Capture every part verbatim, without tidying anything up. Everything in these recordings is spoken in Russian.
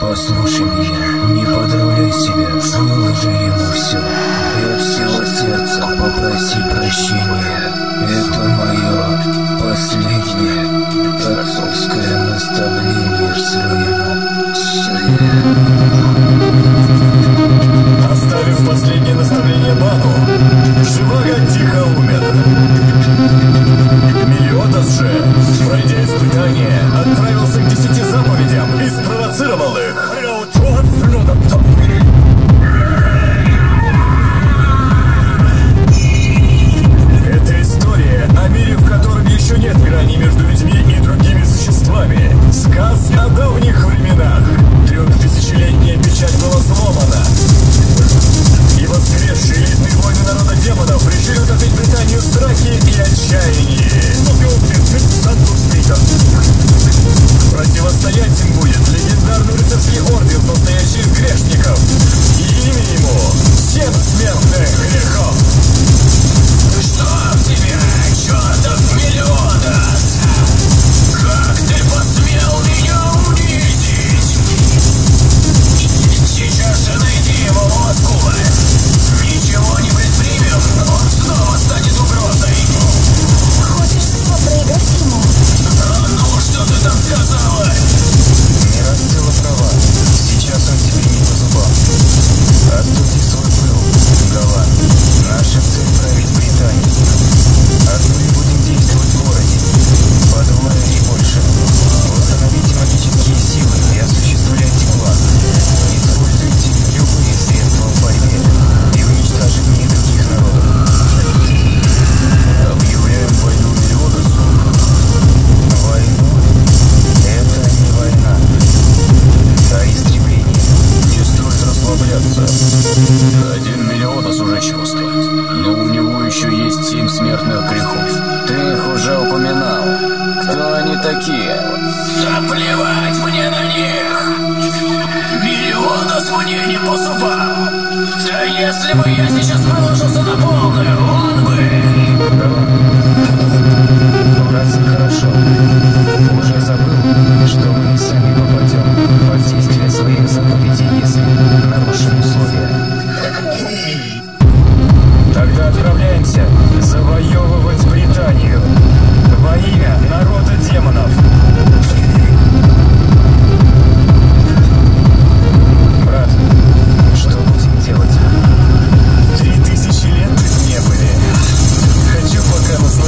Послушай меня, не подравляй себя, выложи ему все. И от всего сердца попроси прощения. Это мое последнее отцовское наставление своему сыну. Оставив последнее наставление Бану, Живаго тихо умер. Мелиотас же, пройдя испытание, отправился к десяти заповедям и спровоцировал их. Это история о мире, в котором еще нет грани между людьми и другими существами. Сказ о давних временах. Трехтысячелетняя печать была сломана. И воскресшие элитные войны народа демонов решили утопить Британию в страхе и отчаянии. Противостоять им будет легендарный рыцарский орден, состоящий из грешников. И имя ему — семь смертных грехов. Что в тебе, чертов Мелиотас? Как ты посмел меня унизить? Сейчас же найди его мускулы. Ничего не предпримем, он снова станет угрозой. Хочешь снова проиграть ему? А ну, что ты там сказала? Миростыла права. Сейчас он тебе не по зубам. Остуди свой пыл, Галан. Наша цель — править Британией. Одной будем действовать в городе. По двое и больше. Восстановите магические силы и осуществляйте план. Используйте любые средства в борьбе и уничтожении других народов. Объявляем войну Мелиотасу. Войну — это не война, а истребление. Не стоит расслабляться. Один Мелиотас уже чувствует, но у него еще есть семь смертных грехов. Ты их уже упоминал. Кто они такие? Да плевать мне на них! Мелиотас мне не по зубам! Да если бы я сейчас выложился на полную, он бы... Враться хорошо. Уже забыл, что мы и сами попадем под действие своих заповедей, если нарушим условия. Тогда отправляемся завоевывать Британию во имя народа демонов. Брат, что будем делать? Три тысячи лет тут не были. Хочу пока насладиться.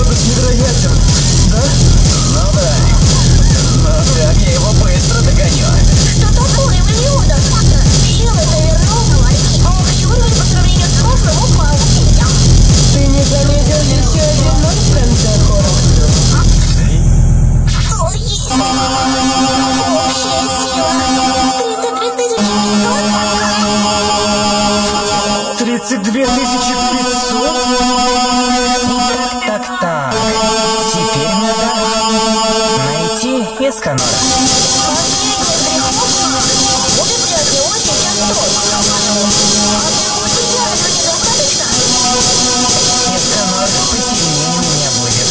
Мелиодос невероятен, да? Ну да. Но так я его быстро догоню. Что такое, Мелиодос? Силы-то вернулась, а общий уровень по сравнению с прошлым упал. Ты не заметил еще один ноль в конце хора? Что есть? Общая сила. тридцать две тысячи пятьсот? Так, так, так. Теперь надо найти Эсканора. Последний грехов будет взять не очень часто. А ты лучше делать недостаточно? Эсканор посильнее меня будет.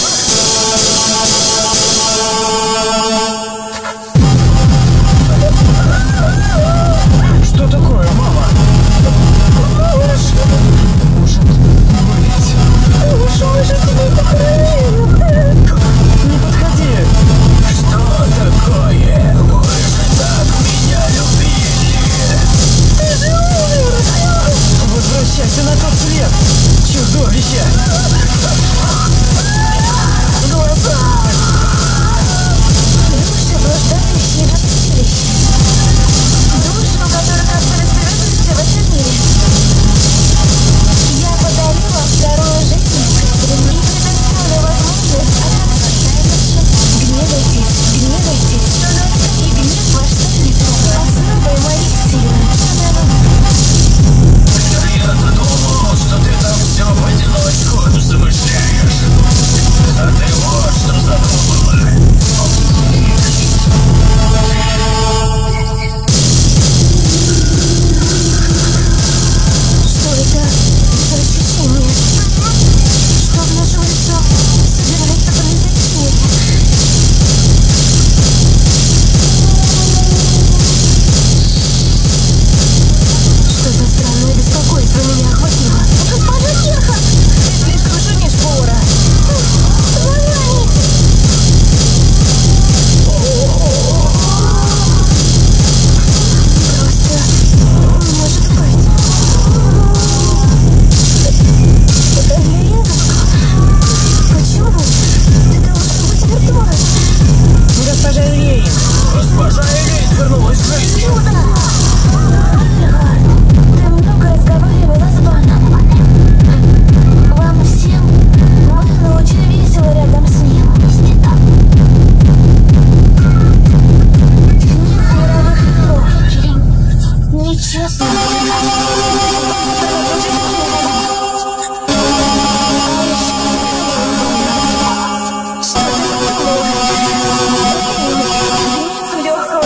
Что такое, мама? Может быть... Уж уже тебе похоронил. Не подходи! Что такое? Вы же так меня любили. Ты же умер. Возвращайся на тот свет! Чудовище! Глаза! Души, блуждающие во святилище. Души, у которых остались привязанности в этом мире. Я подарила вторую жизнь и предоставлю возможность отомстить. Гневайтесь, гневайтесь, и гнев ваш станет основой моих сил. Я-то думал, что ты там все в одиночку замышляешь. А ты вот что задумала. Что это за ощущение? Что в наше лицо собирается произойти? Что за странное беспокойство меня охватило? Госпожа Кирха! Ты слишком шумишь, Флора! За нами! Просто не может быть. Леринушка, почему? Ты должна быть мертва. Госпожа Элейн! Госпожа Элейн вернулась в жизнь! Чудо! Рихард, ты много разговаривала с Баном. Вам всем было очень весело рядом с ним. Нет мировых льдов. Нечестно. Что ты задумала? Нет легкого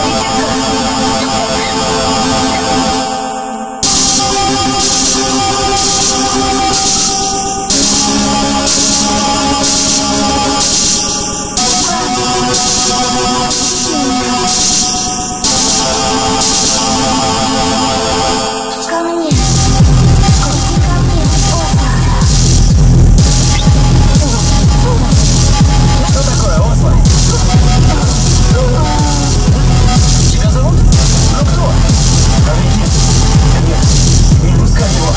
ко мне. Иди ко мне, Осло. Что такое, Осло? Тебя зовут? Ну кто? Нет, нет, не пускай его.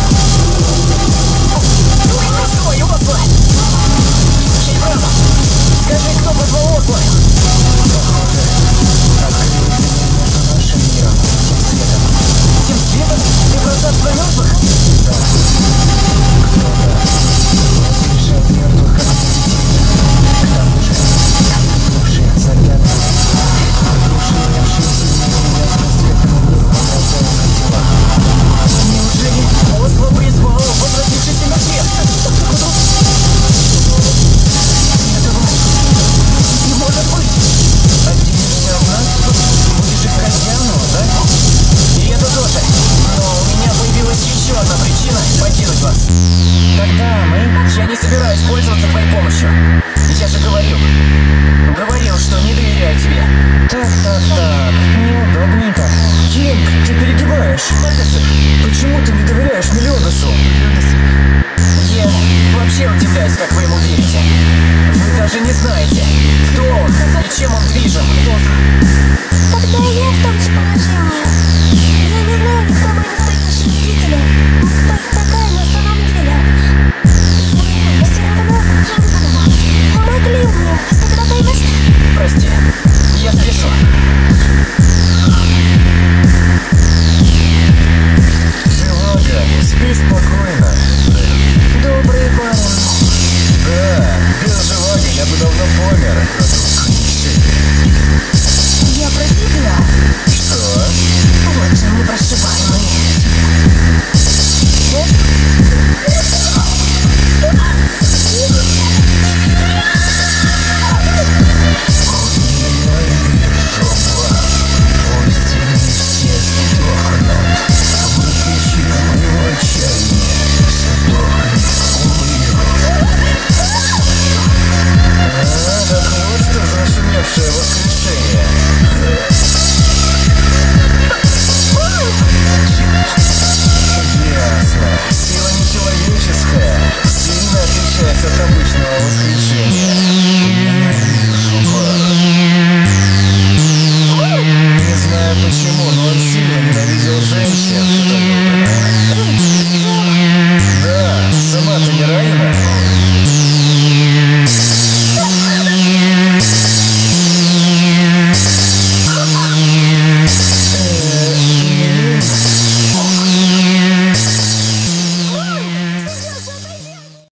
Ну что, и Осло? Чей брат? Скажи, кто позвал Осло? Похоже, открылся мир между нашим миром и тем светом. Тем светом? Ты про царство мертвых? Да. Кто-то воскрешает мертвых, как к тому же, души запятнаны. Души, имевшиеся непривязанность к этому миру, продолжают в телах. Неужели Осло призвал возвратившийся мертвец? Этого не может быть. Отделишься от нас, будешь искать Диану, да? И это тоже. Но у меня появилась еще одна причина покинуть вас. Тогда мы... Я не собираюсь пользоваться твоей помощью. Я же говорил. Говорил, что не доверяю тебе. Так, так, так. Неудобненько. Кинг, ты перегибаешь! Почему ты не доверяешь Мелиодосу? Я вообще удивляюсь, как вы ему верите. Вы даже не знаете, кто он и чем он движим. Тогда я в том же положении. Я не знаю, кто мои настоящие родители, кто я такая на самом деле. И все равно я не знаю. номер. Я про тебя. Что? Вот же непрошибаемый. Пусть они все сдохнут. Выключи моего отчаяния. Сдохни, умру. А, так вот что за нашумевшее воскрешение. Ясно. Сила нечеловеческая. Сильно отличается от обычного воскрешения.